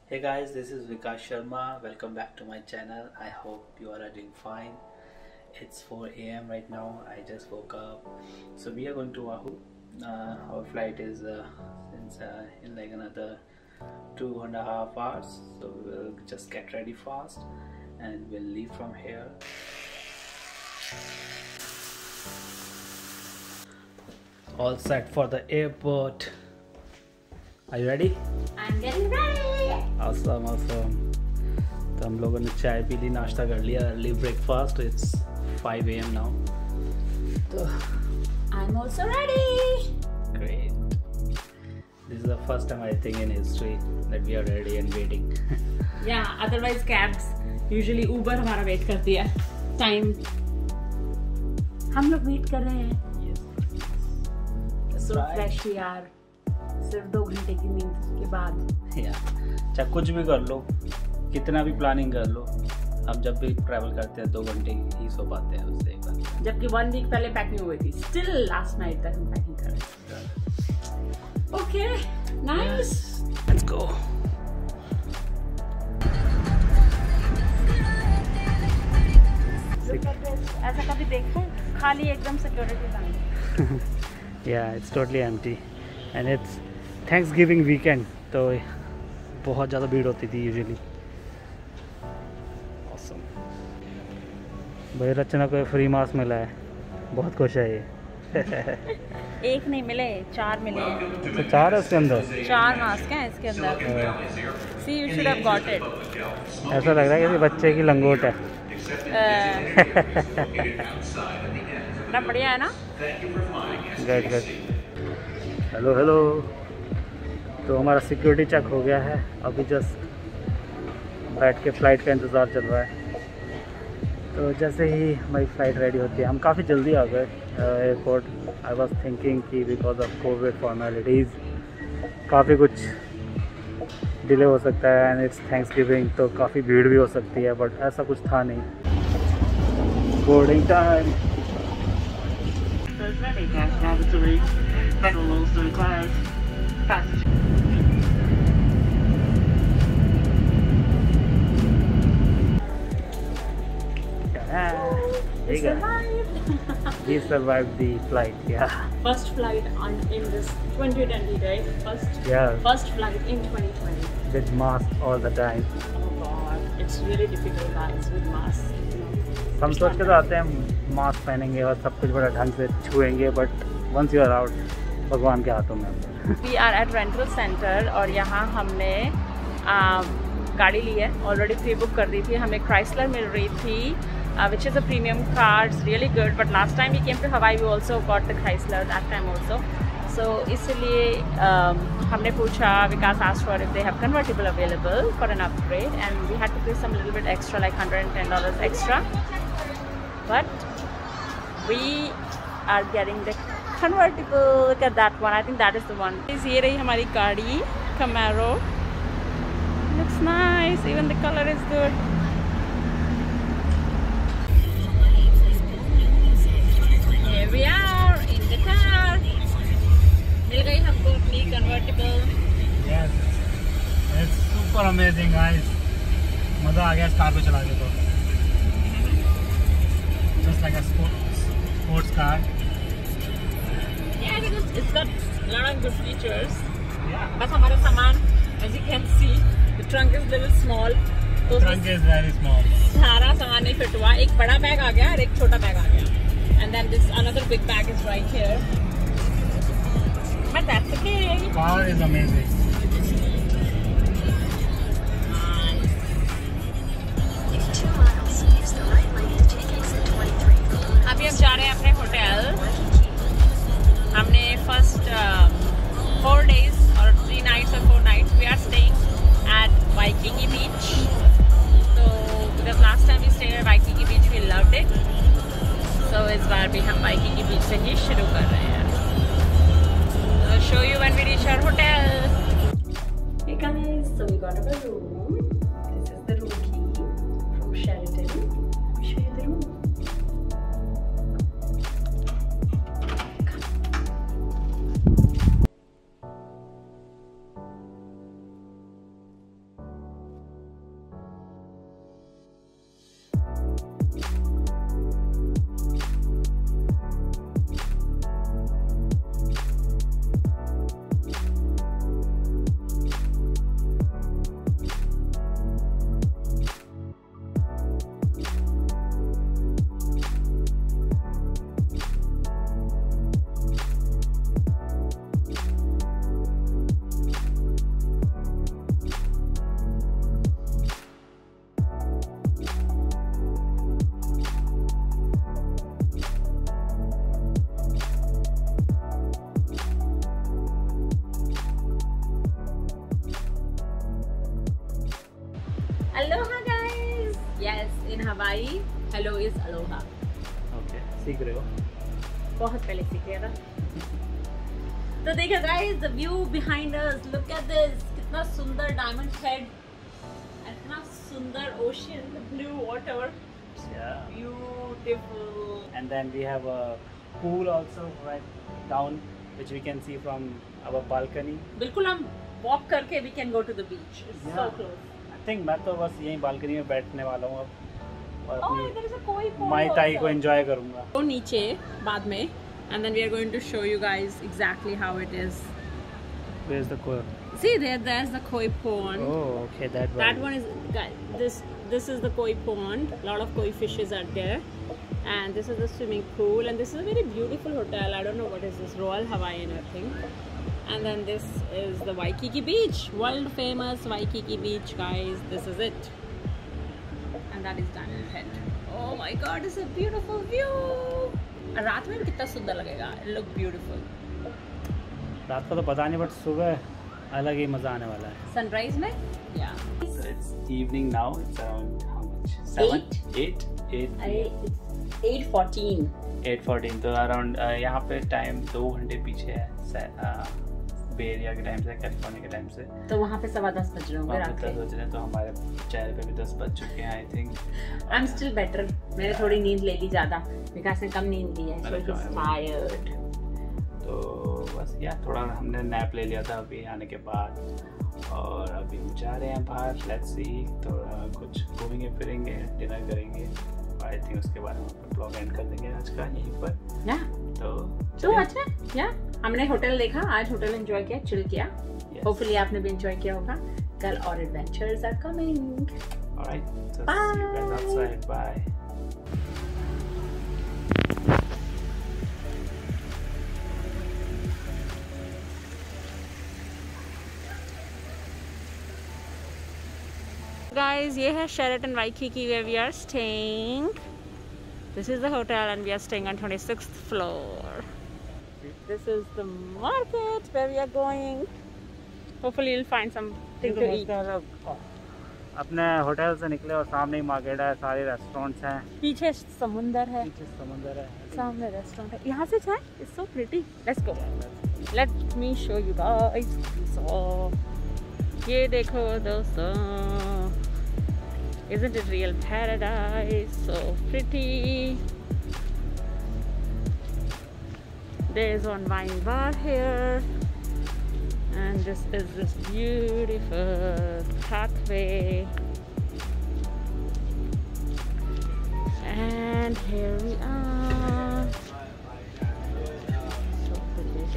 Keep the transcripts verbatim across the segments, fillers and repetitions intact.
Hey guys, this is Vikas Sharma. Welcome back to my channel. I hope you all are doing fine. It's four A M right now. I just woke up. So we are going to Oahu. Uh, our flight is uh, since, uh, in like another two and a half hours. So we'll just get ready fast and we'll leave from here. All set for the airport. Are you ready? I'm getting ready. Awesome, awesome. तो हम लोगों ने चाय P ली, नाश्ता कर लिया, early breakfast. It's five A M now. तो I'm also ready. Great. This is the first time I think in history that we are ready and waiting. Yeah, otherwise cabs usually Uber हमारा wait करती है. Time. हम लोग wait कर रहे हैं. Yes. So fresh यार. सिर्फ दो घंटे की नींद के बाद. या चाहे कुछ भी कर लो, कितना भी प्लानिंग कर लो, हम जब भी ट्रैवल करते हैं दो घंटे ही सो पाते हैं उससे एक बार. जबकि वन वीक पहले पैकिंग हुई थी. स्टिल लास्ट नाइट तक हम पैकिंग कर रहे हैं. Okay, nice. Let's go. ऐसा कभी देखो खाली एकदम security time. Yeah it's totally empty and it's Thanksgiving weekend, तो बहुत ज़्यादा भीड़ होती थी यूजुअली. ऑसम. भाई रचना को फ्री मास्क मिला है, बहुत खुश है ये. एक नहीं मिले, चार मिले हैं. तो चार है उसके अंदर. चार मास्क हैं इसके अंदर. See you should have got it. ऐसा लग रहा है कि बच्चे की लंगोट है. बड़ा बढ़िया है ना. Good good. Hello hello. तो हमारा सिक्योरिटी चेक हो गया है. अभी जस्ट बैठ के फ़्लाइट का इंतज़ार चल रहा है. तो जैसे ही हमारी फ़्लाइट रेडी होती है, हम काफ़ी जल्दी आ गए एयरपोर्ट. आई वाज थिंकिंग कि बिकॉज ऑफ कोविड फॉर्मेलिटीज़ काफ़ी कुछ डिले हो सकता है एंड इट्स थैंक्सगिविंग, तो काफ़ी भीड़ भी हो सकती है, बट ऐसा कुछ था नहीं. Boarding time. We survived. We survived the flight. Yeah. First flight on in this twenty twenty, right? First. Yeah. First flight in twenty twenty. With mask all the time. Oh God, it's really difficult, guys, with mask. हम सोच के तो आते हैं mask पहनेंगे और सब कुछ बड़ा ढंग से छुएंगे, but once you are out, भगवान के हाथों में. We are at rental centre और यहाँ हमने आ, गाड़ी ली है. ऑलरेडी प्री बुक कर दी थी. हमें क्राइसलर मिल रही थी, which is a premium car. It's really good. But last time we came to Hawaii we also got the Chrysler that time also. So इसलिए um, हमने पूछा, विकास asked for if they have convertible available for an upgrade, and we had to pay some little bit extra, like one hundred ten dollars extra. But we are getting the convertible. Look at that one. I think that is the one. ये रही हमारी गाड़ी Camaro. Looks nice. Even the color is good. Here we are in the car. मिल गई हमको अपनी convertible. Yes. It's super amazing, guys. मज़ा आ गया इस कार को चला के. तो just like a sports sports car. Yeah, because it's got a lot of good features. Yeah. बस हमारा सामान, as you can see, the trunk is little small. तो Trunk is very small. सारा सामान नहीं फिट हुआ. एक बड़ा बैग आ गया और एक छोटा बैग आ गया. And then this another big bag is right here. But that's okay. Car is amazing. अभी हम जा रहे हैं अपने होटल. हमने फर्स्ट फोर डेज और थ्री नाइट्स और four nights we are staying at वाइकिंगी बीच. तो because last time we stayed at वाइकिंगी beach we loved it. So इस बार भी हम वाइकिंगी बीच से ही शुरू कर रहे हैं. I'll show you when we reach our hotel. Hey guys, so we got our room. This is the room key from Sheraton. Let me show you the room. Aloha guys. Yes, in Hawaii, hello is aloha. Okay, सीख रहे हो? बहुत पहले सीख लिया था। तो देखो guys, the view behind us. Look at this. कितना सुंदर diamond head. इतना सुंदर ocean, the blue water. Yeah. Beautiful. And then we have a pool also right down, which we can see from our balcony. बिल्कुल हम walk करके we can go to the beach. It's Yeah. so close. I think मैं तो बस यहीं balcony में बैठने वाला हूँ अब और Oh, अपनी there is a koi pond माई ताई also. को एंजॉय करूँगा। तो नीचे बाद में, and then we are going to show you guys exactly how it is. Where is the koi? See there, there's the koi pond. Oh, okay, that one. That one is, guys, this this is the koi pond. A lot of koi fishes are there, and this is the swimming pool, and this is a very beautiful hotel. I don't know what is this, Royal Hawaiian, I think. And then this is the Waikiki Beach, world famous Waikiki Beach, guys. This is it, and that is Diamond Head. Oh my God, it's a beautiful view. रात में कितना सुंदर लगेगा. It look beautiful. रात को तो पता नहीं, बट सुबह अलग ही मजा आने वाला है। Sunrise में, yeah. So it's evening now. It's around how much? Seven, eight, eight, It's eight fourteen. eight fourteen. तो अराउंड यहाँ पे टाइम दो घंटे पीछे है बे एरिया के टाइम से, कैलिफोर्निया के टाइम से। तो वहाँ पे सवा दस बज रहे होंगे रात के। दस बज रहे हैं, तो हमारे चेहरे पे भी दस बज चुके हैं I think. I am still better. मैंने थोड़ी नींद ले ली ज़्यादा, विकास ने कम नींद ली है, सो ही इज टायर्ड। तो बस यार थोड़ा हमने नैप ले लिया था अभी आने के बाद, और अभी हम जा रहे हैं बाहर। लेट्स सी, थोड़ा कुछ घूमेंगे फिरेंगे, डिनर करेंगे, आई थिंक उसके बाद हम ब्लॉग एंड कर देंगे आज का यहीं पर। या तो तो अच्छा, या हमने होटल देखा आज, होटल एंजॉय किया, चिल किया। होपफुली आपने भी एंजॉय किया होगा। कल और adventures are coming. Alright, so see you guys outside, bye. Guys, ये है Sheraton Waikiki where we are staying. This is the hotel and we are staying on twenty-sixth floor. This is the market where we are going. Hopefully you'll find something to eat. अपने hotel से निकले और सामने ही market है, सारे restaurants हैं, पीछे समुंदर है, पीछे समुंदर है, सामने रेस्टोरेंट है। यहाँ से जाए, it's so pretty. Let's go. Let me show you guys. So, ये देखो दोस्तों, isn't it real paradise? So pretty. There's one wine bar here, and this is this beautiful pathway, and here we are. So pretty.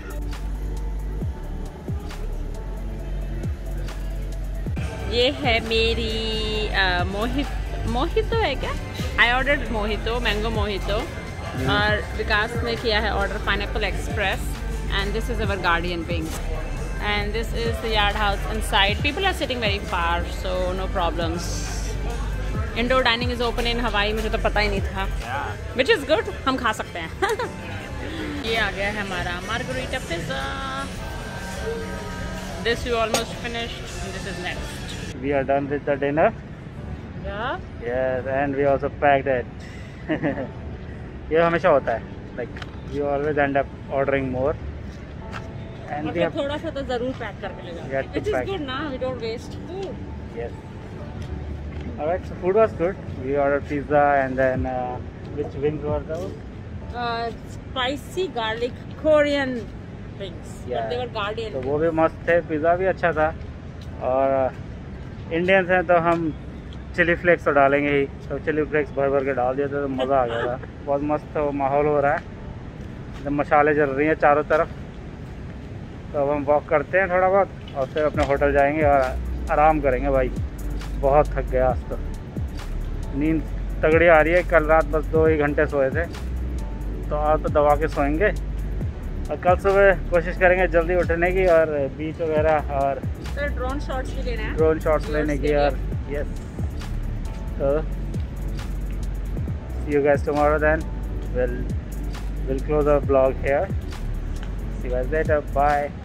ये है मेरी मोहित mojito है क्या? I order mojito, mango mojito, और विकास ने किया है order pineapple express, and this is our guardian wings, and this is the Yard House inside. People are sitting very far, so no problems. Indoor dining is open in Hawaii, मुझे तो पता ही नहीं था, which is good. हम खा सकते हैं. ये आ गया है हमारा margarita pizza. This you almost finished, and this is next. We are done with the dinner. Yeah. Yes, and we also packed it. ये हमेशा होता है. Like you always end up ordering more. And we have थोड़ा सा तो जरूर pack करके ले जाते हैं. Which is good ना, we don't waste food. Yes. Alright, so food was good. We ordered pizza and then uh, which wings were those? Uh, spicy garlic Korean wings. Yeah. But they were Guardian. तो वो भी मस्त थे, pizza भी अच्छा था, और Indians हैं तो हम चिली फ्लेक्स तो डालेंगे ही, तो चिली फ्लेक्स भर भर के डाल दिया था, तो मज़ा आ गया था. बहुत मस्त माहौल हो रहा है, एकदम मसाले जल रही हैं चारों तरफ. तो अब हम वॉक करते हैं थोड़ा बहुत और फिर अपने होटल जाएंगे और आराम करेंगे. भाई बहुत थक गया आज तो, नींद तगड़ी आ रही है. कल रात बस दो ही घंटे सोए थे, तो आज तो दबा के सोएंगे, और कल सुबह कोशिश करेंगे जल्दी उठने की और बीच वगैरह और तो ड्रोन शॉट्स भी लेना है. ड्रोन शॉट्स लेने की. और यस, तो see you guys tomorrow then. We'll we'll close our vlog here. See you guys later. Bye.